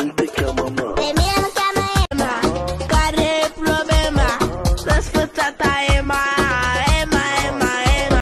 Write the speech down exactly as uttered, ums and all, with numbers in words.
nu te cheamă mă. Pe mine mă cheamă Emma. Care e problema? Răsfățata Emma.